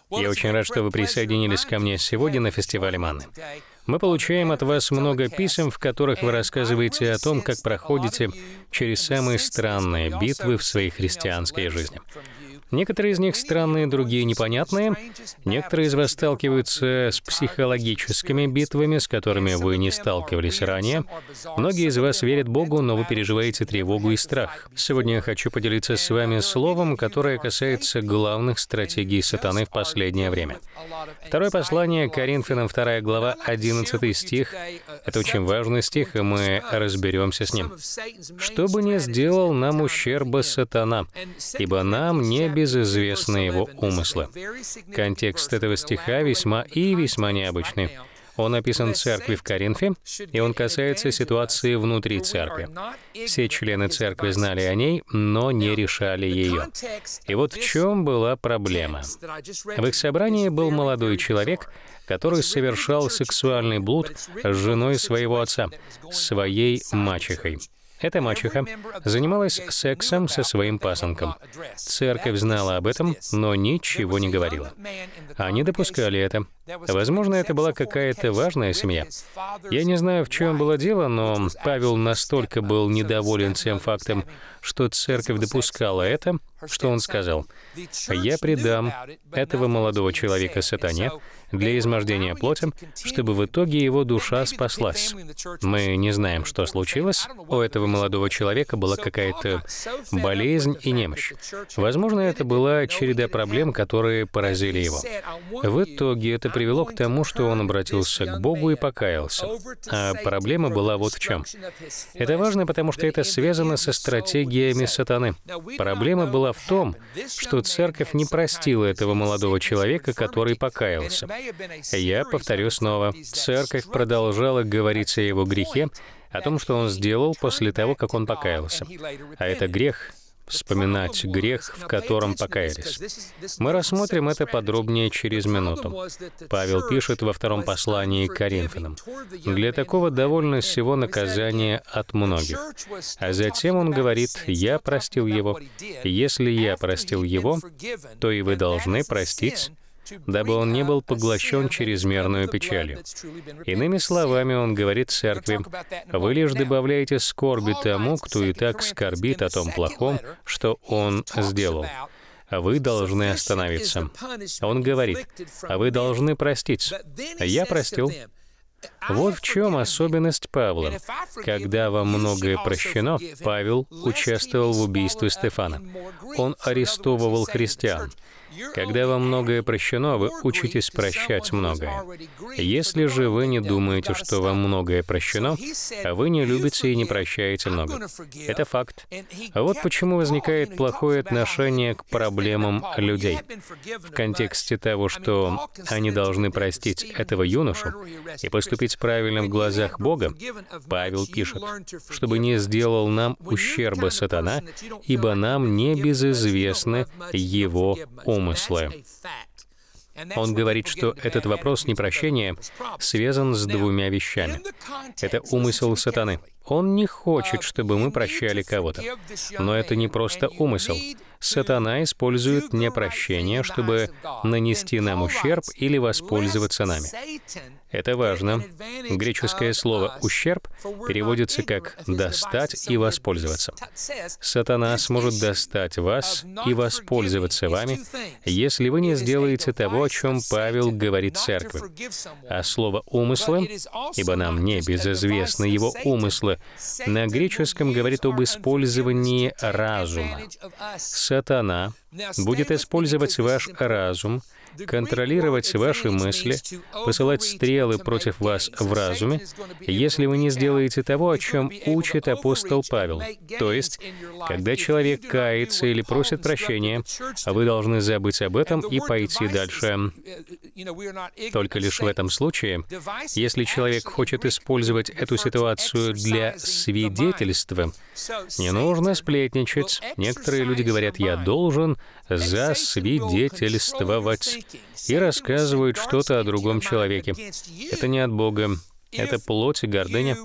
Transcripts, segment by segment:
Я очень рад, что вы присоединились ко мне сегодня на фестивале Манны. Мы получаем от вас много писем, в которых вы рассказываете о том, как проходите через самые странные битвы в своей христианской жизни. Некоторые из них странные, другие непонятные. Некоторые из вас сталкиваются с психологическими битвами, с которыми вы не сталкивались ранее. Многие из вас верят Богу, но вы переживаете тревогу и страх. Сегодня я хочу поделиться с вами словом, которое касается главных стратегий сатаны в последнее время. Второе послание Коринфянам, 2 глава, 11 стих. Это очень важный стих, и мы разберемся с ним. «Что бы ни сделал нам ущерба сатана, ибо нам не безызвестны его умыслы». Контекст этого стиха весьма необычный. Он описан церкви в Коринфе, и он касается ситуации внутри церкви. Все члены церкви знали о ней, но не решали ее. И вот в чем была проблема. В их собрании был молодой человек, который совершал сексуальный блуд с женой своего отца, своей мачехой. Эта мачеха занималась сексом со своим пасынком. Церковь знала об этом, но ничего не говорила. Они допускали это. Возможно, это была какая-то важная семья. Я не знаю, в чем было дело, но Павел настолько был недоволен тем фактом, что церковь допускала это, что он сказал: «Я предам этого молодого человека сатане для измождения плоти, чтобы в итоге его душа спаслась». Мы не знаем, что случилось. У этого молодого человека была какая-то болезнь и немощь. Возможно, это была череда проблем, которые поразили его. В итоге это привело к тому, что он обратился к Богу и покаялся. А проблема была вот в чем. Это важно, потому что это связано со стратегиями сатаны. Проблема была в том, что церковь не простила этого молодого человека, который покаялся. Я повторю снова. Церковь продолжала говорить о его грехе, о том, что он сделал после того, как он покаялся. А это грех. Вспоминать грех, в котором покаялись. Мы рассмотрим это подробнее через минуту. Павел пишет во втором послании к Коринфянам: «Для такого довольно сего наказания от многих». А затем он говорит: «Я простил его. Если я простил его, то и вы должны простить, дабы он не был поглощен чрезмерную печалью». Иными словами, он говорит церкви: вы лишь добавляете скорби тому, кто и так скорбит о том плохом, что он сделал. Вы должны остановиться. Он говорит: а вы должны простить. Я простил. Вот в чем особенность Павла. Когда вам многое прощено, Павел участвовал в убийстве Стефана. Он арестовывал христиан. Когда вам многое прощено, вы учитесь прощать многое. Если же вы не думаете, что вам многое прощено, вы не любите и не прощаете много. Это факт. А вот почему возникает плохое отношение к проблемам людей. В контексте того, что они должны простить этого юношу и поступить правильно в глазах Бога, Павел пишет: «Чтобы не сделал нам ущерба сатана, ибо нам не безызвестны его умыслы». Он говорит, что этот вопрос непрощения связан с двумя вещами. Это умысел сатаны. Он не хочет, чтобы мы прощали кого-то. Но это не просто умысел. Сатана использует непрощение, чтобы нанести нам ущерб или воспользоваться нами. Это важно. Греческое слово «ущерб» переводится как «достать» и «воспользоваться». Сатана сможет достать вас и воспользоваться вами, если вы не сделаете того, о чем Павел говорит церкви. А слово «умыслы», ибо нам не безызвестны его умыслы, на греческом говорит об использовании разума. Сатана будет использовать ваш разум, контролировать ваши мысли, посылать стрелы против вас в разуме, если вы не сделаете того, о чем учит апостол Павел. То есть, когда человек кается или просит прощения, вы должны забыть об этом и пойти дальше. Только лишь в этом случае, если человек хочет использовать эту ситуацию для свидетельства, не нужно сплетничать. Некоторые люди говорят: «Я должен засвидетельствовать», и рассказывают что-то о другом человеке. Это не от Бога, это плоть и гордыня.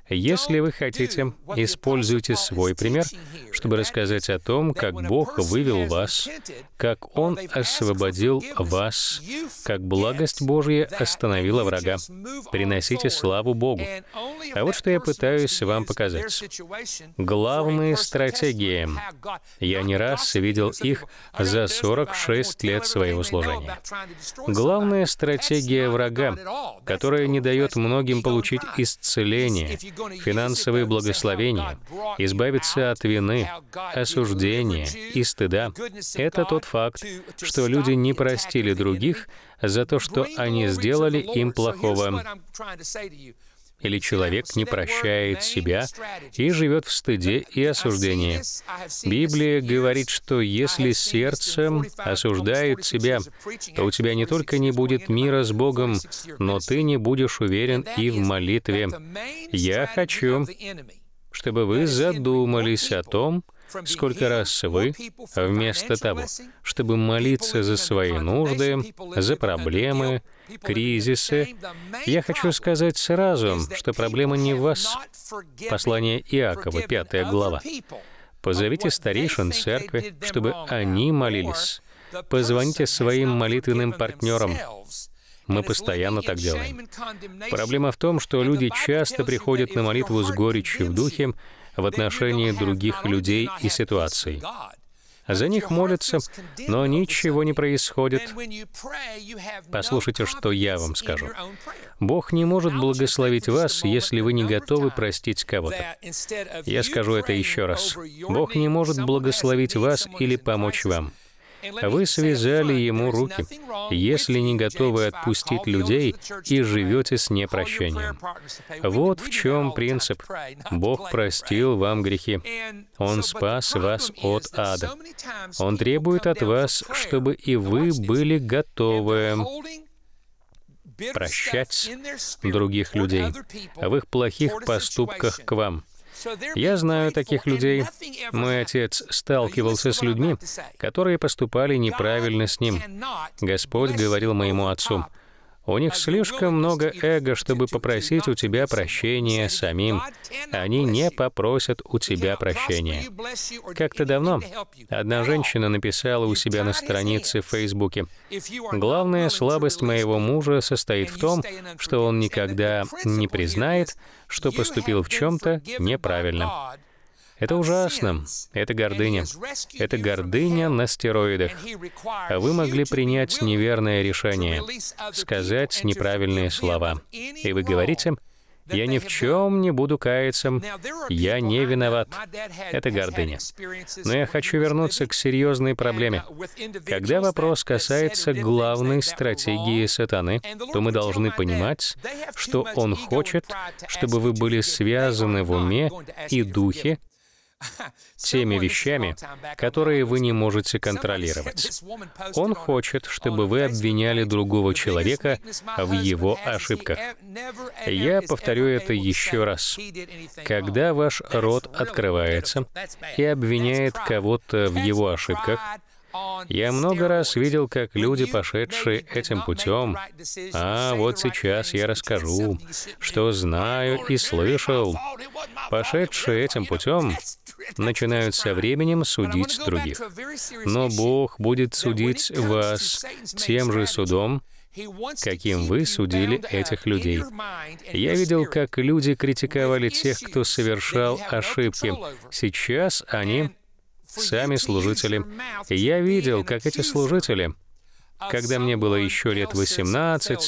Если вы хотите, используйте свой пример, чтобы рассказать о том, как Бог вывел вас, как Он освободил вас, как благость Божья остановила врага. Приносите славу Богу. А вот что я пытаюсь вам показать. Главные стратегии. Я не раз видел их за 46 лет своего служения. Главная стратегия врага, которая не дает многим получить исцеление, финансовые благословения, избавиться от вины, осуждения и стыда, это тот факт, что люди не простили других за то, что они сделали им плохого. Или человек не прощает себя и живет в стыде и осуждении. Библия говорит, что если сердце осуждает тебя, то у тебя не только не будет мира с Богом, но ты не будешь уверен и в молитве. Я хочу, чтобы вы задумались о том, сколько раз вы, вместо того, чтобы молиться за свои нужды, за проблемы, кризисы, я хочу сказать сразу, что проблема не в вас. Послание Иакова, 5 глава. Позовите старейшин церкви, чтобы они молились. Позвоните своим молитвенным партнерам. Мы постоянно так делаем. Проблема в том, что люди часто приходят на молитву с горечью в духе в отношении других людей и ситуаций. За них молятся, но ничего не происходит. Послушайте, что я вам скажу. Бог не может благословить вас, если вы не готовы простить кого-то. Я скажу это еще раз. Бог не может благословить вас или помочь вам. Вы связали Ему руки, если не готовы отпустить людей и живете с непрощением. Вот в чем принцип. Бог простил вам грехи. Он спас вас от ада. Он требует от вас, чтобы и вы были готовы прощать других людей в их плохих поступках к вам. Я знаю таких людей. Мой отец сталкивался с людьми, которые поступали неправильно с ним. Господь говорил моему отцу: «У них слишком много эго, чтобы попросить у тебя прощения самим. Они не попросят у тебя прощения». Как-то давно одна женщина написала у себя на странице в Фейсбуке: «Главная слабость моего мужа состоит в том, что он никогда не признает, что поступил в чем-то неправильно». Это ужасно. Это гордыня. Это гордыня на стероидах. А вы могли принять неверное решение, сказать неправильные слова. И вы говорите: «Я ни в чем не буду каяться. Я не виноват». Это гордыня. Но я хочу вернуться к серьезной проблеме. Когда вопрос касается главной стратегии сатаны, то мы должны понимать, что он хочет, чтобы вы были связаны в уме и духе теми вещами, которые вы не можете контролировать. Он хочет, чтобы вы обвиняли другого человека в его ошибках. Я повторю это еще раз. Когда ваш рот открывается и обвиняет кого-то в его ошибках, я много раз видел, как люди, пошедшие этим путем, вот сейчас я расскажу, что знаю и слышал, пошедшие этим путем, начинают со временем судить других. Но Бог будет судить вас тем же судом, каким вы судили этих людей. Я видел, как люди критиковали тех, кто совершал ошибки. Сейчас они сами служители. Я видел, как эти служители, когда мне было еще лет 18,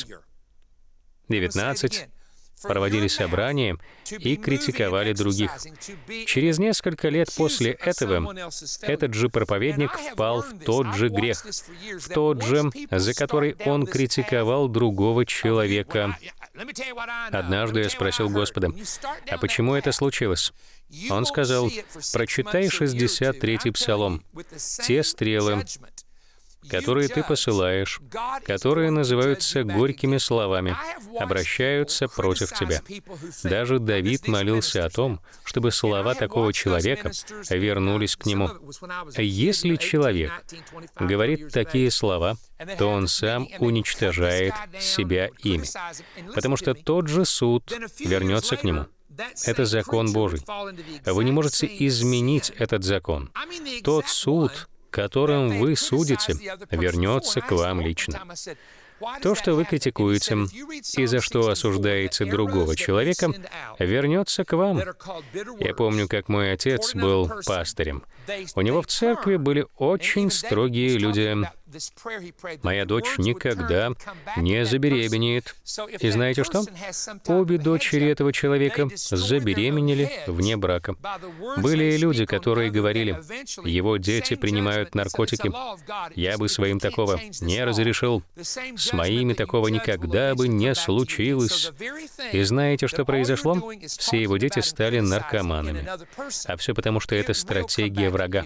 19, проводили собрания и критиковали других. Через несколько лет после этого этот же проповедник впал в тот же грех, в тот же, за который он критиковал другого человека. Однажды я спросил Господа: «А почему это случилось?» Он сказал: «Прочитай 63-й Псалом. Те стрелы, которые ты посылаешь, которые называются горькими словами, обращаются против тебя». Даже Давид молился о том, чтобы слова такого человека вернулись к нему. Если человек говорит такие слова, то он сам уничтожает себя ими, потому что тот же суд вернется к нему. Это закон Божий. Вы не можете изменить этот закон. Тот суд, которым вы судите, вернется к вам лично. То, что вы критикуете и за что осуждаете другого человека, вернется к вам. Я помню, как мой отец был пастырем. У него в церкви были очень строгие люди. Моя дочь никогда не забеременеет. И знаете что? Обе дочери этого человека забеременели вне брака. Были люди, которые говорили: его дети принимают наркотики. Я бы своим такого не разрешил. С моими такого никогда бы не случилось. И знаете, что произошло? Все его дети стали наркоманами. А все потому, что это стратегия врага.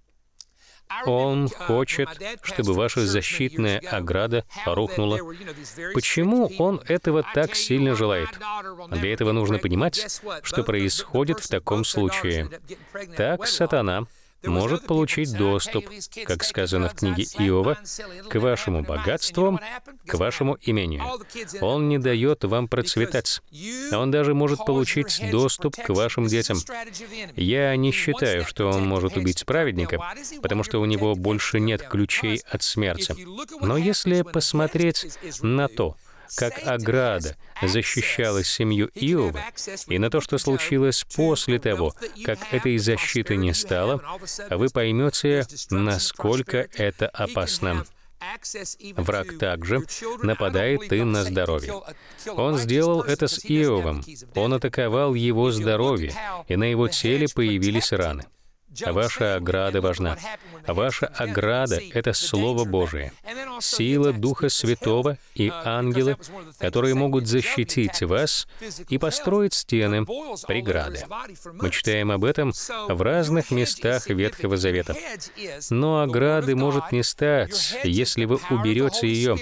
Он хочет, чтобы ваша защитная ограда рухнула. Почему он этого так сильно желает? Для этого нужно понимать, что происходит в таком случае. Так сатана может получить доступ, как сказано в книге Иова, к вашему богатству, к вашему имению. Он не дает вам процветать. Он даже может получить доступ к вашим детям. Я не считаю, что он может убить праведника, потому что у него больше нет ключей от смерти. Но если посмотреть на то, как ограда защищала семью Иова, и на то, что случилось после того, как этой защиты не стало, вы поймете, насколько это опасно. Враг также нападает и на здоровье. Он сделал это с Иовом. Он атаковал его здоровье, и на его теле появились раны. Ваша ограда важна. Ваша ограда — это Слово Божие, сила Духа Святого и ангелы, которые могут защитить вас и построить стены, преграды. Мы читаем об этом в разных местах Ветхого Завета. Но ограды может не стать, если вы уберете ее.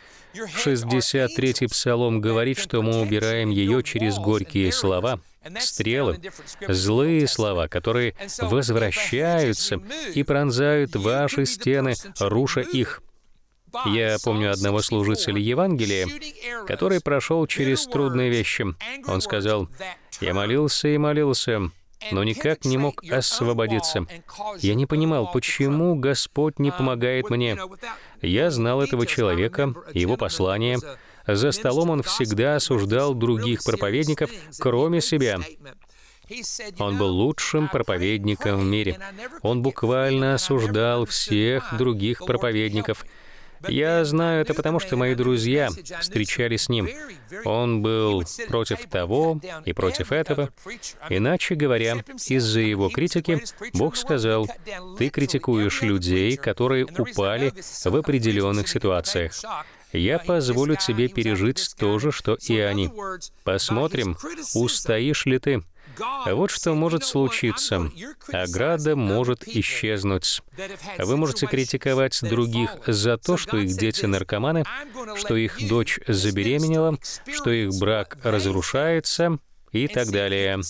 63-й Псалом говорит, что мы убираем ее через горькие слова, стрелы, злые слова, которые возвращаются и пронзают ваши стены, руша их. Я помню одного служителя Евангелия, который прошел через трудные вещи. Он сказал: «Я молился и молился, но никак не мог освободиться. Я не понимал, почему Господь не помогает мне. Я знал этого человека, его послание. За столом он всегда осуждал других проповедников, кроме себя. Он был лучшим проповедником в мире. Он буквально осуждал всех других проповедников. Я знаю это потому, что мои друзья встречались с ним. Он был против того и против этого. Иначе говоря, из-за его критики Бог сказал: «Ты критикуешь людей, которые упали в определенных ситуациях. Я позволю тебе пережить то же, что и они. Посмотрим, устоишь ли ты». Вот что может случиться. Ограда может исчезнуть. Вы можете критиковать других за то, что их дети наркоманы, что их дочь забеременела, что их брак разрушается и так далее.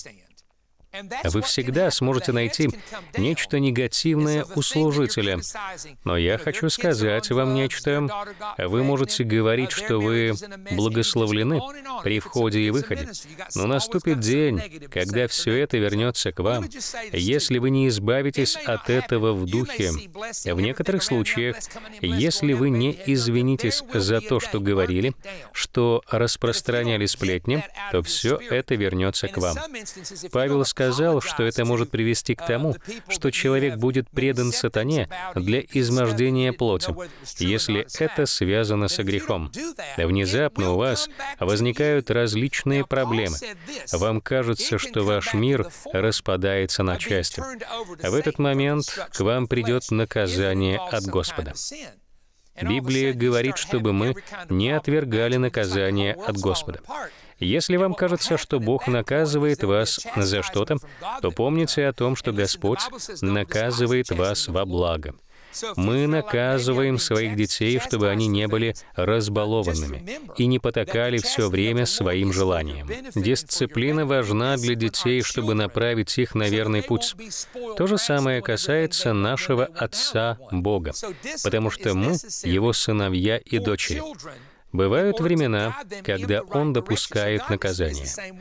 Вы всегда сможете найти нечто негативное у служителя. Но я хочу сказать вам нечто. Вы можете говорить, что вы благословлены при входе и выходе. Но наступит день, когда все это вернется к вам, если вы не избавитесь от этого в духе. В некоторых случаях, если вы не извинитесь за то, что говорили, что распространяли сплетни, то все это вернется к вам. Павел сказал, что это может привести к тому, что человек будет предан сатане для измождения плоти, если это связано со грехом. Внезапно у вас возникают различные проблемы. Вам кажется, что ваш мир распадается на части. В этот момент к вам придет наказание от Господа. Библия говорит, чтобы мы не отвергали наказание от Господа. Если вам кажется, что Бог наказывает вас за что-то, то помните о том, что Господь наказывает вас во благо. Мы наказываем своих детей, чтобы они не были разбалованными и не потакали все время своим желаниям. Дисциплина важна для детей, чтобы направить их на верный путь. То же самое касается нашего Отца Бога, потому что мы Его сыновья и дочери. Бывают времена, когда Он допускает наказание.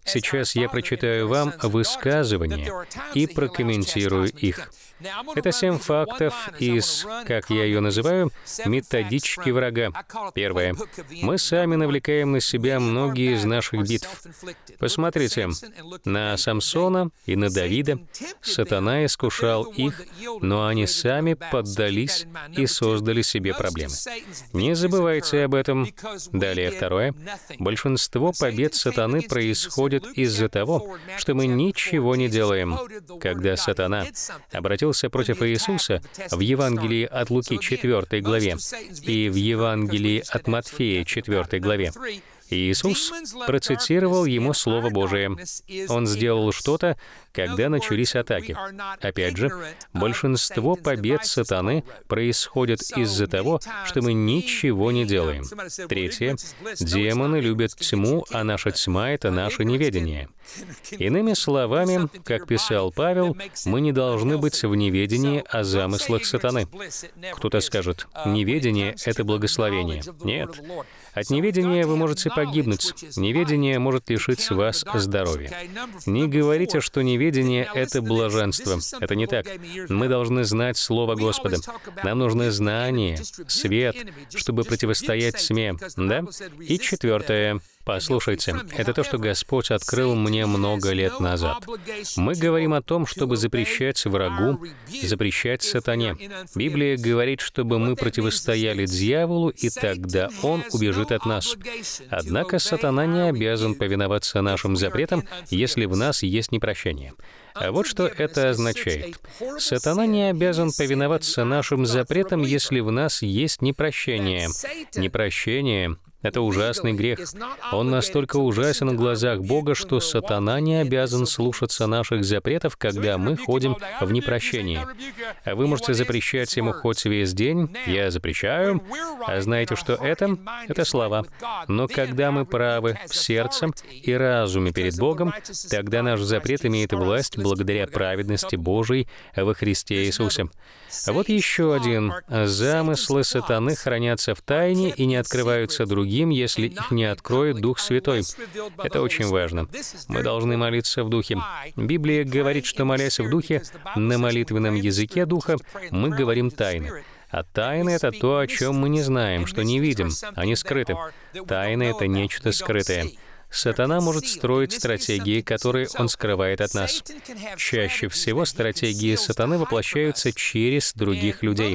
Сейчас я прочитаю вам высказывания и прокомментирую их. Это 7 фактов из, как я ее называю, методички врага. Первое. Мы сами навлекаем на себя многие из наших битв. Посмотрите, на Самсона и на Давида сатана искушал их, но они сами поддались и создали себе проблемы. Не забывайте об этом. Далее, второе. Большинство побед сатаны происходит из-за того, что мы ничего не делаем. Когда сатана обратился против Иисуса в Евангелии от Луки 4 главе и в Евангелии от Матфея 4 главе, Иисус процитировал ему Слово Божие. Он сделал что-то, когда начались атаки. Опять же, большинство побед сатаны происходит из-за того, что мы ничего не делаем. Третье. Демоны любят тьму, а наша тьма — это наше неведение. Иными словами, как писал Павел, мы не должны быть в неведении о замыслах сатаны. Кто-то скажет, неведение — это благословение. Нет. От неведения вы можете погибнуть. Неведение может лишить вас здоровья. Не говорите, что неведение — это блаженство. Это не так. Мы должны знать Слово Господа. Нам нужны знания, свет, чтобы противостоять тьме. Да? И четвертое. Послушайте, это то, что Господь открыл мне много лет назад. Мы говорим о том, чтобы запрещать врагу, запрещать сатане. Библия говорит, чтобы мы противостояли дьяволу, и тогда он убежит от нас. Однако сатана не обязан повиноваться нашим запретам, если в нас есть непрощение. А вот что это означает. Сатана не обязан повиноваться нашим запретам, если в нас есть непрощение. Непрощение — это ужасный грех. Он настолько ужасен в глазах Бога, что сатана не обязан слушаться наших запретов, когда мы ходим в непрощении. А вы можете запрещать ему хоть весь день. Я запрещаю. А знаете, что это? Это слова. Но когда мы правы в сердце и разуме перед Богом, тогда наш запрет имеет власть благодаря праведности Божией во Христе Иисусе. А вот еще один. Замыслы сатаны хранятся в тайне и не открываются другим, если их не откроет Дух Святой. Это очень важно. Мы должны молиться в Духе. Библия говорит, что, молясь в Духе, на молитвенном языке Духа, мы говорим тайны. А тайны — это то, о чем мы не знаем, что не видим. Они скрыты. Тайны — это нечто скрытое. Сатана может строить стратегии, которые он скрывает от нас. Чаще всего стратегии сатаны воплощаются через других людей.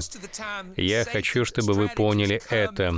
Я хочу, чтобы вы поняли это.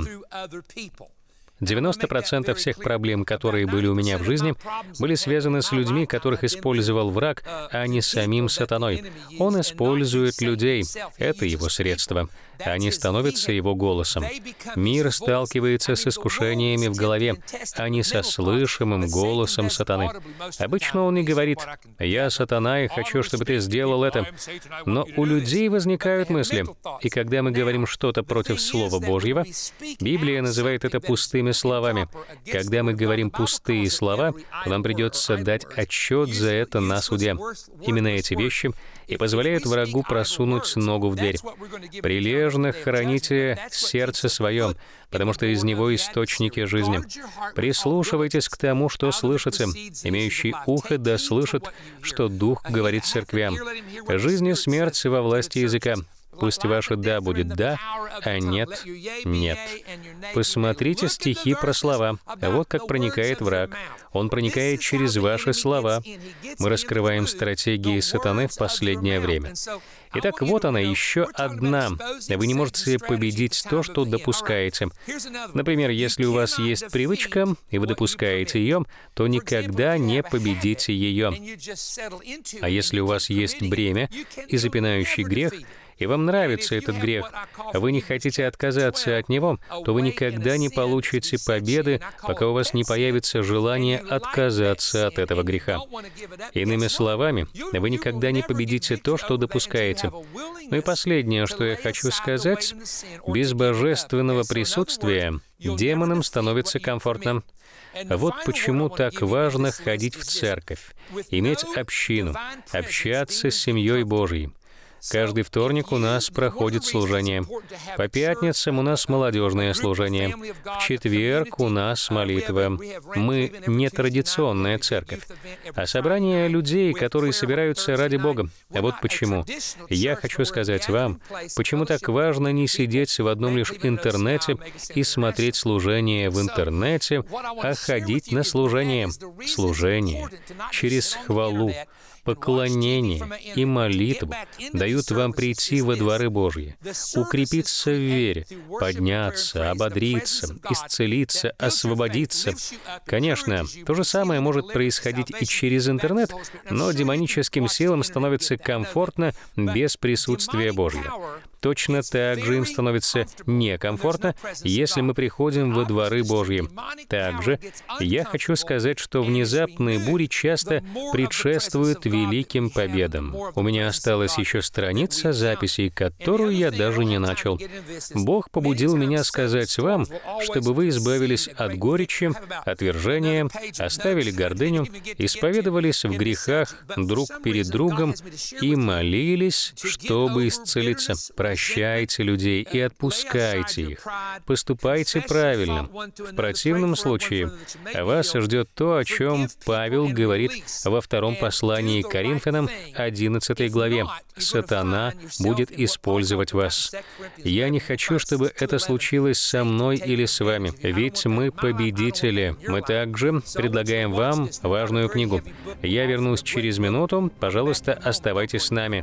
90% всех проблем, которые были у меня в жизни, были связаны с людьми, которых использовал враг, а не самим сатаной. Он использует людей. Это его средство. Они становятся его голосом. Мир сталкивается с искушениями в голове, а не со слышимым голосом сатаны. Обычно он не говорит: «Я сатана и хочу, чтобы ты сделал это». Но у людей возникают мысли. И когда мы говорим что-то против Слова Божьего, Библия называет это пустыми словами. Когда мы говорим пустые слова, то нам придется дать отчет за это на суде. Именно эти вещи и позволяют врагу просунуть ногу в дверь. Прилежно храните сердце свое, потому что из него источники жизни. Прислушивайтесь к тому, что слышите. Имеющий ухо да слышит, что Дух говорит церквям. Жизнь и смерть во власти языка. Пусть ваше «да» будет «да», а «нет» — «нет». Посмотрите стихи про слова. Вот как проникает враг. Он проникает через ваши слова. Мы раскрываем стратегии сатаны в последнее время. Итак, вот она, еще одна. Вы не можете победить то, что допускаете. Например, если у вас есть привычка, и вы допускаете ее, то никогда не победите ее. А если у вас есть бремя и запинающий грех, и вам нравится этот грех, а вы не хотите отказаться от него, то вы никогда не получите победы, пока у вас не появится желание отказаться от этого греха. Иными словами, вы никогда не победите то, что допускаете. Ну и последнее, что я хочу сказать: без божественного присутствия демонам становится комфортно. Вот почему так важно ходить в церковь, иметь общину, общаться с семьей Божьей. Каждый вторник у нас проходит служение. По пятницам у нас молодежное служение. В четверг у нас молитва. Мы не традиционная церковь, а собрание людей, которые собираются ради Бога. А вот почему. Я хочу сказать вам, почему так важно не сидеть в одном лишь интернете и смотреть служение в интернете, а ходить на служение. Служение через хвалу, поклонение и молитву дают вам прийти во дворы Божьи, укрепиться в вере, подняться, ободриться, исцелиться, освободиться. Конечно, то же самое может происходить и через интернет, но демоническим силам становится комфортно без присутствия Божьего. Точно так же им становится некомфортно, если мы приходим во дворы Божьи. Также я хочу сказать, что внезапные бури часто предшествуют великим победам. У меня осталась еще страница записей, которую я даже не начал. Бог побудил меня сказать вам, чтобы вы избавились от горечи, отвержения, оставили гордыню, исповедовались в грехах друг перед другом и молились, чтобы исцелиться. Прощайте людей и отпускайте их. Поступайте правильно. В противном случае вас ждет то, о чем Павел говорит во втором послании к Коринфянам, 11 главе. «Сатана будет использовать вас». Я не хочу, чтобы это случилось со мной или с вами, ведь мы победители. Мы также предлагаем вам важную книгу. Я вернусь через минуту. Пожалуйста, оставайтесь с нами.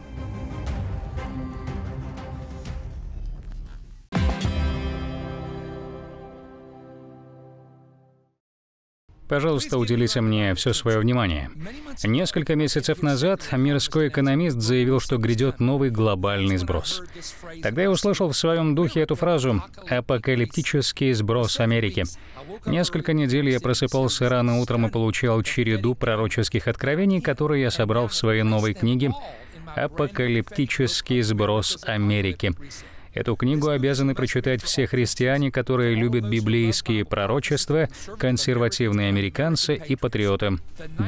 Пожалуйста, уделите мне все свое внимание. Несколько месяцев назад мирской экономист заявил, что грядет новый глобальный сброс. Тогда я услышал в своем духе эту фразу «апокалиптический сброс Америки». Несколько недель я просыпался рано утром и получал череду пророческих откровений, которые я собрал в своей новой книге «Апокалиптический сброс Америки». Эту книгу обязаны прочитать все христиане, которые любят библейские пророчества, консервативные американцы и патриоты.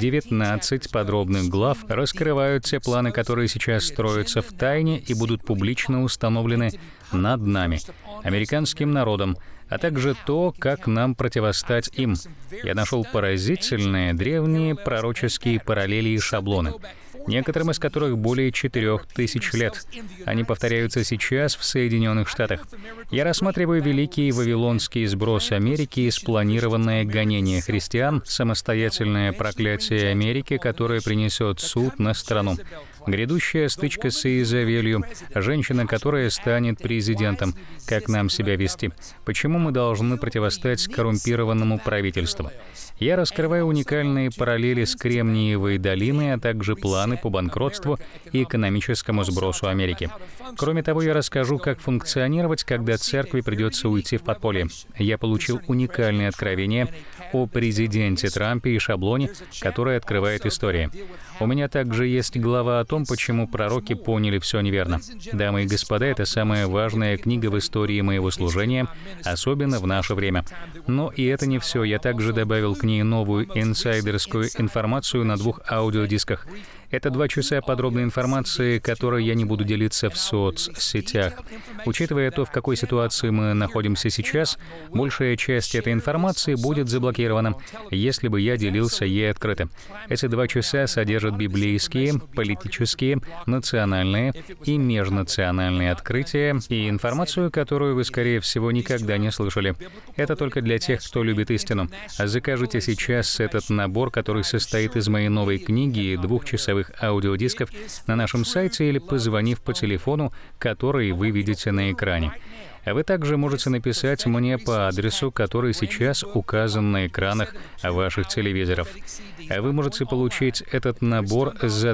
19 подробных глав раскрывают те планы, которые сейчас строятся в тайне и будут публично установлены над нами, американским народом, а также то, как нам противостать им. Я нашел поразительные древние пророческие параллели и шаблоны, некоторым из которых более 4000 лет. Они повторяются сейчас в Соединенных Штатах. Я рассматриваю великий вавилонский сброс Америки и спланированное гонение христиан, самостоятельное проклятие Америки, которое принесет суд на страну. Грядущая стычка с Иезавелью, женщина, которая станет президентом. Как нам себя вести? Почему мы должны противостоять коррумпированному правительству? Я раскрываю уникальные параллели с Кремниевой долиной, а также планы по банкротству и экономическому сбросу Америки. Кроме того, я расскажу, как функционировать, когда церкви придется уйти в подполье. Я получил уникальное откровение о президенте Трампе и шаблоне, который открывает история. У меня также есть глава о том, почему пророки поняли все неверно. Дамы и господа, это самая важная книга в истории моего служения, особенно в наше время. Но и это не все. Я также добавил к ней новую инсайдерскую информацию на 2 аудиодисках. Это 2 часа подробной информации, которой я не буду делиться в соцсетях. Учитывая то, в какой ситуации мы находимся сейчас, большая часть этой информации будет заблокирована, если бы я делился ей открыто. Эти 2 часа содержат библейские, политические, национальные и межнациональные открытия и информацию, которую вы, скорее всего, никогда не слышали. Это только для тех, кто любит истину. Закажите сейчас этот набор, который состоит из моей новой книги и 2-часовых аудиодисков на нашем сайте или позвонив по телефону, который вы видите на экране. А вы также можете написать мне по адресу, который сейчас указан на экранах ваших телевизоров. А вы можете получить этот набор за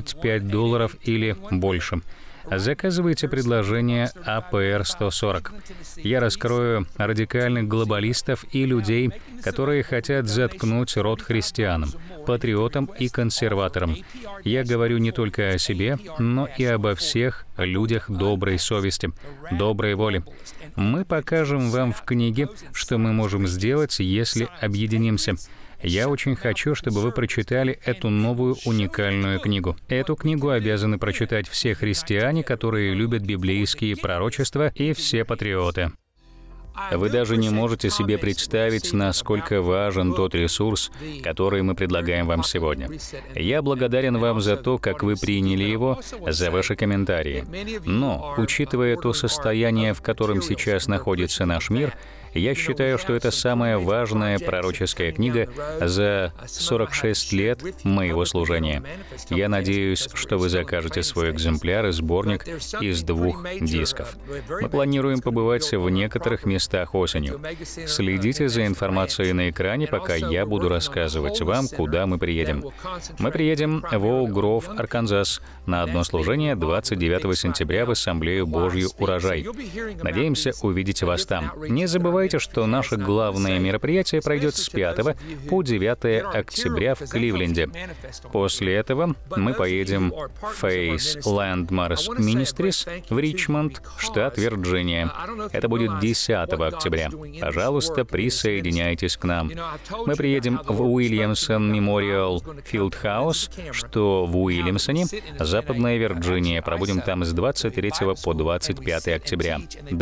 $35 или больше. Заказывайте предложение АПР-140. Я раскрою радикальных глобалистов и людей, которые хотят заткнуть рот христианам, патриотам и консерваторам. Я говорю не только о себе, но и обо всех людях доброй совести, доброй воли. Мы покажем вам в книге, что мы можем сделать, если объединимся. Я очень хочу, чтобы вы прочитали эту новую уникальную книгу. Эту книгу обязаны прочитать все христиане, которые любят библейские пророчества, и все патриоты. Вы даже не можете себе представить, насколько важен тот ресурс, который мы предлагаем вам сегодня. Я благодарен вам за то, как вы приняли его, за ваши комментарии. Но, учитывая то состояние, в котором сейчас находится наш мир, я считаю, что это самая важная пророческая книга за 46 лет моего служения. Я надеюсь, что вы закажете свой экземпляр и сборник из 2 дисков. Мы планируем побывать в некоторых местах осенью. Следите за информацией на экране, пока я буду рассказывать вам, куда мы приедем. Мы приедем в Оук-Гроув, Арканзас, на одно служение 29 сентября в Ассамблею Божью Урожай. Надеемся увидеть вас там. Не забывайте, что наше главное мероприятие пройдет с 5 по 9 октября в Кливленде. После этого мы поедем в Faith Landmarks Ministries в Ричмонд, штат Вирджиния. Это будет 10 октября. Пожалуйста, присоединяйтесь к нам. Мы приедем в Уильямсон Мемориал Филдхаус, что в Уильямсоне, Западная Вирджиния. Пробудем там с 23 по 25 октября.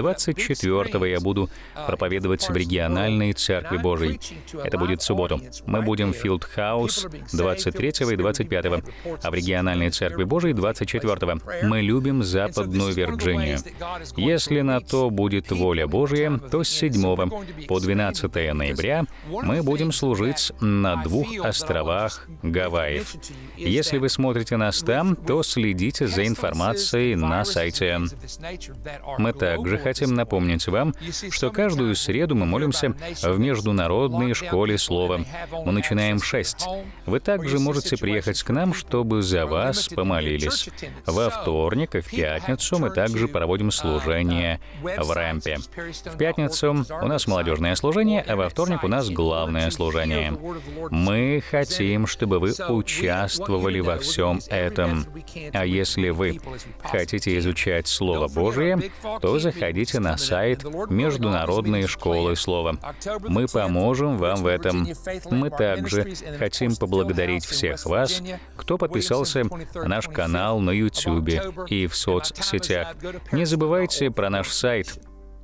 24 я буду проповедовать в региональной Церкви Божией. Это будет в субботу. Мы будем в Филдхаус 23 и 25, а в региональной Церкви Божией 24. Мы любим Западную Вирджинию. Если на то будет воля Божья, то с 7 по 12 ноября мы будем служить на 2 островах Гавайев. Если вы смотрите нас там, то следите за информацией на сайте. Мы также хотим напомнить вам, что каждую среду мы молимся в Международной школе слова. Мы начинаем в 6. Вы также можете приехать к нам, чтобы за вас помолились. Во вторник и в пятницу мы также проводим служение в Рэмпе. В пятницу у нас молодежное служение, а во вторник у нас главное служение. Мы хотим, чтобы вы участвовали во всем этом. А если вы хотите изучать Слово Божие, то заходите на сайт Международной школы слова. Мы поможем вам в этом. Мы также хотим поблагодарить всех вас, кто подписался на наш канал на YouTube и в соцсетях. Не забывайте про наш сайт.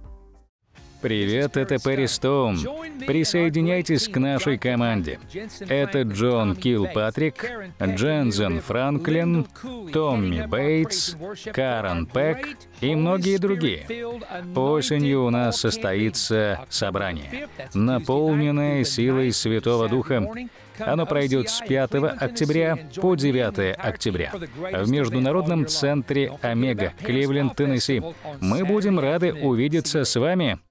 Привет, это Перри Стоун. Присоединяйтесь к нашей команде. Это Джон Килпатрик, Дженсен Франклин, Томми Бейтс, Карен Пэк и многие другие. Осенью у нас состоится собрание, наполненное силой Святого Духа. Оно пройдет с 5 октября по 9 октября в Международном центре Омега, Кливленд, Теннесси. Мы будем рады увидеться с вами.